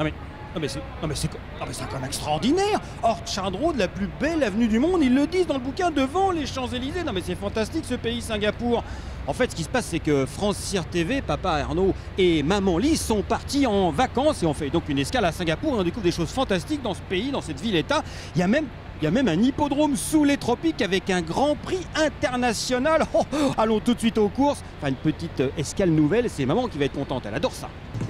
Non mais, c'est quand même extraordinaire. Orchard Road, la plus belle avenue du monde, ils le disent dans le bouquin, devant les Champs-Élysées. Non mais c'est fantastique ce pays, Singapour. En fait, ce qui se passe, c'est que France Cyr TV, papa Arnaud et maman Lise sont partis en vacances et on fait donc une escale à Singapour et on découvre des choses fantastiques dans ce pays, dans cette ville-État. Il y a même un hippodrome sous les tropiques avec un grand prix international. Oh, allons tout de suite aux courses. Enfin, une petite escale nouvelle, c'est maman qui va être contente, elle adore ça.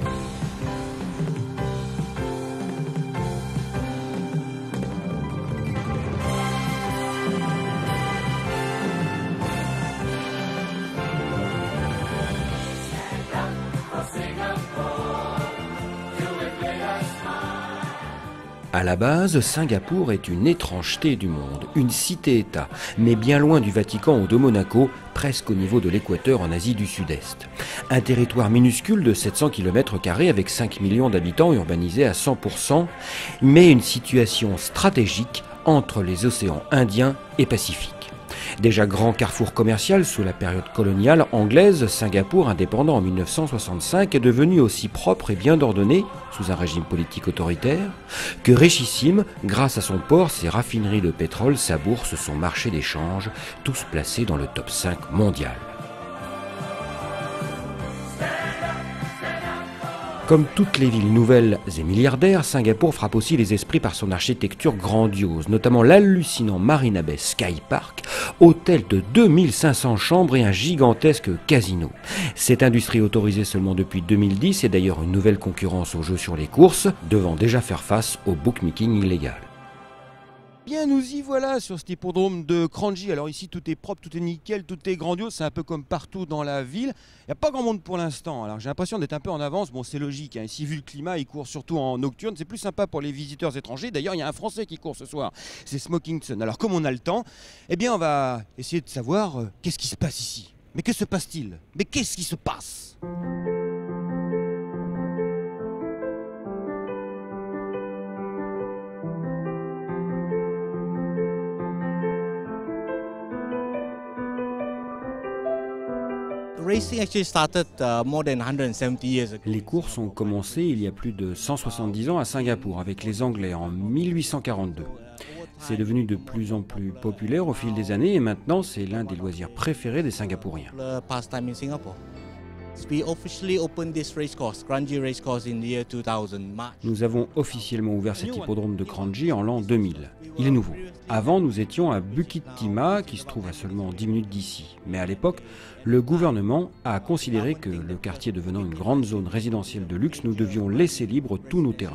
À la base, Singapour est une étrangeté du monde, une cité-État, mais bien loin du Vatican ou de Monaco, presque au niveau de l'équateur en Asie du Sud-Est. Un territoire minuscule de 700 km² avec 5 millions d'habitants urbanisés à 100%, mais une situation stratégique entre les océans Indien et Pacifique. Déjà grand carrefour commercial sous la période coloniale anglaise, Singapour, indépendant en 1965, est devenu aussi propre et bien ordonné, sous un régime politique autoritaire, que richissime grâce à son port, ses raffineries de pétrole, sa bourse, son marché d'échange, tous placés dans le top 5 mondial. Comme toutes les villes nouvelles et milliardaires, Singapour frappe aussi les esprits par son architecture grandiose, notamment l'hallucinant Marina Bay Sky Park, hôtel de 2500 chambres et un gigantesque casino. Cette industrie autorisée seulement depuis 2010 est d'ailleurs une nouvelle concurrence au jeu sur les courses, devant déjà faire face au bookmaking illégal. Bien, nous y voilà sur cet hippodrome de Kranji. Alors ici, tout est propre, tout est nickel, tout est grandiose. C'est un peu comme partout dans la ville. Il n'y a pas grand monde pour l'instant. Alors j'ai l'impression d'être un peu en avance. Bon, c'est logique. Hein. Ici, vu le climat, il court surtout en nocturne. C'est plus sympa pour les visiteurs étrangers. D'ailleurs, il y a un Français qui court ce soir. C'est Smokington. Alors comme on a le temps, eh bien, on va essayer de savoir qu'est-ce qui se passe ici. Mais que se passe-t-il? Mais qu'est-ce qui se passe? Les courses ont commencé il y a plus de 170 ans à Singapour avec les Anglais en 1842. C'est devenu de plus en plus populaire au fil des années et maintenant c'est l'un des loisirs préférés des Singapouriens. Nous avons officiellement ouvert cet hippodrome de Kranji en l'an 2000. Il est nouveau. Avant, nous étions à Bukit Timah, qui se trouve à seulement 10 minutes d'ici. Mais à l'époque, le gouvernement a considéré que le quartier devenant une grande zone résidentielle de luxe, nous devions laisser libre tous nos terrains.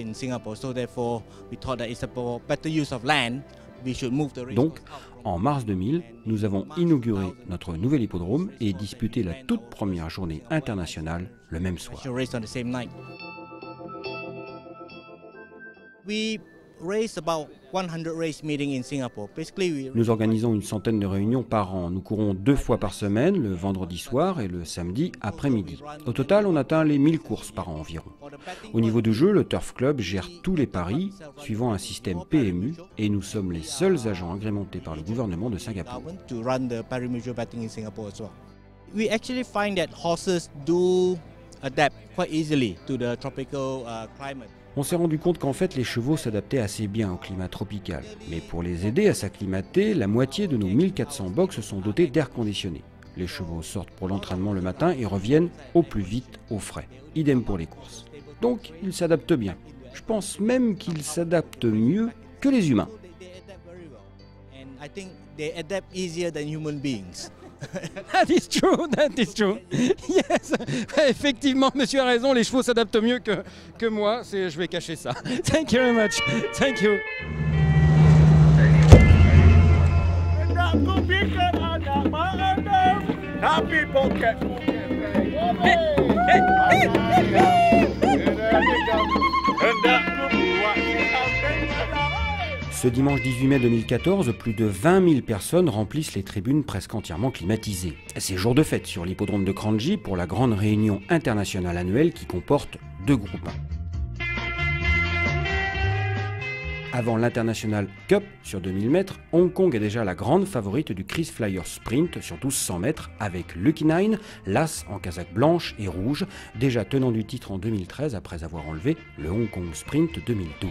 Donc, en mars 2000, nous avons inauguré notre nouvel hippodrome et disputé la toute première journée internationale le même soir. Nous organisons une centaine de réunions par an. Nous courons 2 fois par semaine, le vendredi soir et le samedi après-midi. Au total, on atteint les 1000 courses par an environ. Au niveau du jeu, le Turf Club gère tous les paris, suivant un système PMU, et nous sommes les seuls agents agrémentés par le gouvernement de Singapour. We actually find that horses do adapt quite easily to the tropical climate. On s'est rendu compte qu'en fait les chevaux s'adaptaient assez bien au climat tropical. Mais pour les aider à s'acclimater, la moitié de nos 1400 boxes sont dotées d'air conditionné. Les chevaux sortent pour l'entraînement le matin et reviennent au plus vite au frais. Idem pour les courses. Donc ils s'adaptent bien. Je pense même qu'ils s'adaptent mieux que les humains. That is true, that is true. Yes, effectivement, monsieur a raison, les chevaux s'adaptent mieux que moi. Je vais cacher ça. Thank you very much. Thank you. Ce dimanche 18 mai 2014, plus de 20 000 personnes remplissent les tribunes presque entièrement climatisées. C'est jour de fête sur l'hippodrome de Kranji pour la grande réunion internationale annuelle qui comporte 2 groupes 1. Avant l'International Cup sur 2000 mètres, Hong Kong est déjà la grande favorite du Kris Flyer Sprint sur 1200 mètres avec Lucky Nine, l'As en casaque blanche et rouge, déjà tenant du titre en 2013 après avoir enlevé le Hong Kong Sprint 2012.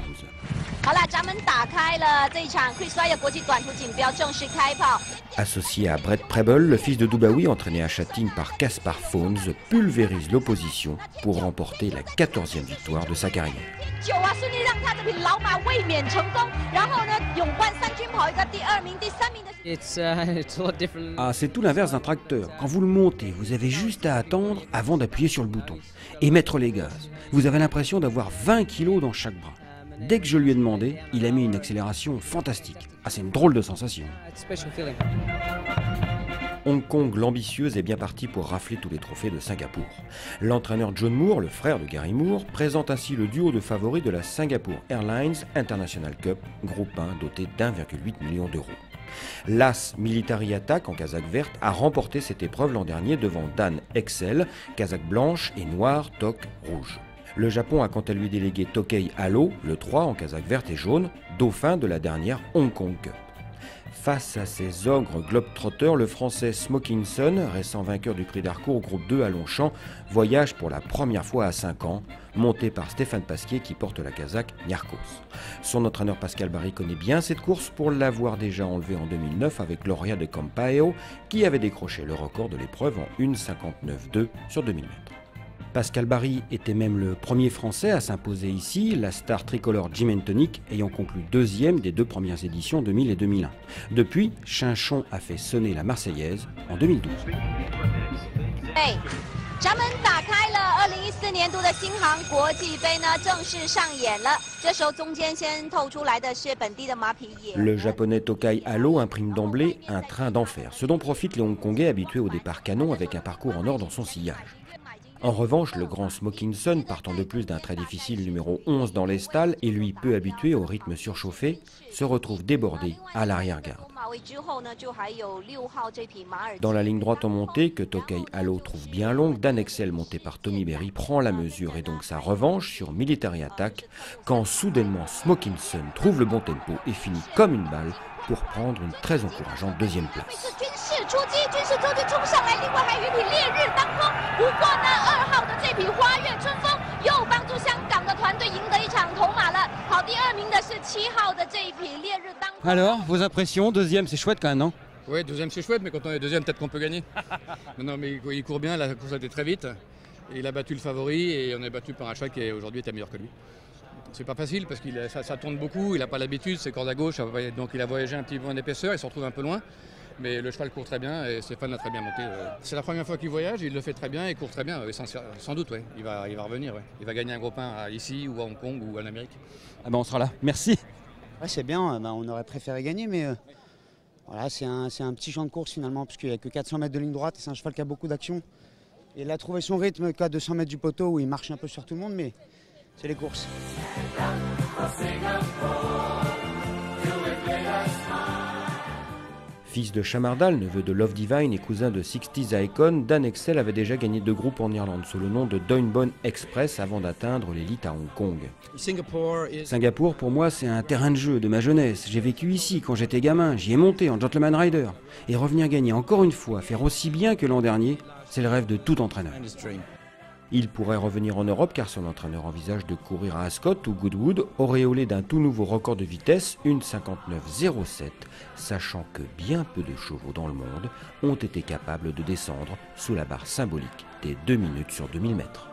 Associé à Brett Preble, le fils de Dubawi, entraîné à Châtine par Caspar Fownes, pulvérise l'opposition pour remporter la 14e victoire de sa carrière. Ah, c'est tout l'inverse d'un tracteur. Quand vous le montez, vous avez juste à attendre avant d'appuyer sur le bouton et mettre les gaz. Vous avez l'impression d'avoir 20 kilos dans chaque bras. Dès que je lui ai demandé, il a mis une accélération fantastique. Ah, c'est une drôle de sensation. Hong Kong, l'ambitieuse, est bien partie pour rafler tous les trophées de Singapour. L'entraîneur John Moore, le frère de Gary Moore, présente ainsi le duo de favoris de la Singapore Airlines International Cup, groupe 1 doté d'1,8 million d'euros. L'As Military Attack en casaque verte a remporté cette épreuve l'an dernier devant Dan Excel, casaque blanche et noire, toque rouge. Le Japon a quant à lui délégué Tokei Halo, le 3 en casaque verte et jaune, dauphin de la dernière Hong Kong Cup. Face à ces ogres globetrotters, le français Smokinson, récent vainqueur du prix d'Harcourt groupe 2 à Longchamp, voyage pour la première fois à 5 ans, monté par Stéphane Pasquier qui porte la casaque Niarchos. Son entraîneur Pascal Barry connaît bien cette course pour l'avoir déjà enlevée en 2009 avec Gloria de Campaeo, qui avait décroché le record de l'épreuve en 1,59,2 sur 2000 mètres. Pascal Barry était même le premier Français à s'imposer ici, la star tricolore Jim Antonic ayant conclu deuxième des deux premières éditions 2000 et 2001. Depuis, Chinchon a fait sonner la Marseillaise en 2012. Hey. Le japonais Tokai Halo imprime d'emblée un train d'enfer, ce dont profitent les Hongkongais habitués au départ canon avec un parcours en or dans son sillage. En revanche, le grand Smokinson, partant de plus d'un très difficile numéro 11 dans les stalles et lui peu habitué au rythme surchauffé, se retrouve débordé à l'arrière-garde. Dans la ligne droite en montée, que Tokei Halo trouve bien longue, Dan Excel monté par Tommy Berry prend la mesure et donc sa revanche sur Military Attack, quand soudainement Smokinson trouve le bon tempo et finit comme une balle pour prendre une très encourageante deuxième place. Alors, vos impressions, deuxième, c'est chouette quand même, non? Oui, deuxième c'est chouette, mais quand on est deuxième, peut-être qu'on peut gagner. Non, mais il court bien, la course a été très vite. Et il a battu le favori et on est battu par un cheval qui aujourd'hui était meilleur que lui. C'est pas facile parce que ça tourne beaucoup, il n'a pas l'habitude, c'est corde à gauche, donc il a voyagé un petit peu en épaisseur, il se retrouve un peu loin. Mais le cheval court très bien et Stéphane a très bien monté. C'est la première fois qu'il voyage, il le fait très bien et court très bien, sans doute, ouais. Il va revenir, ouais. Il va gagner un gros pain ici ou à Hong Kong ou en Amérique. Ah ben on sera là, merci. Ouais, c'est bien, on aurait préféré gagner, mais voilà, c'est un petit champ de course finalement, puisqu'il n'y a que 400 mètres de ligne droite et c'est un cheval qui a beaucoup d'action. Et il a trouvé son rythme qu'à 200 mètres du poteau où il marche un peu sur tout le monde, mais c'est les courses. Fils de Chamardal, neveu de Love Divine et cousin de Sixty Zaekon, Dan Excel avait déjà gagné 2 groupes en Irlande sous le nom de Doinbon Express avant d'atteindre l'élite à Hong Kong. Singapour, pour moi, c'est un terrain de jeu de ma jeunesse. J'ai vécu ici quand j'étais gamin, j'y ai monté en Gentleman Rider. Et revenir gagner encore une fois, faire aussi bien que l'an dernier, c'est le rêve de tout entraîneur. Il pourrait revenir en Europe car son entraîneur envisage de courir à Ascot ou Goodwood, auréolé d'un tout nouveau record de vitesse, 1,59,07, sachant que bien peu de chevaux dans le monde ont été capables de descendre sous la barre symbolique des 2 minutes sur 2000 mètres.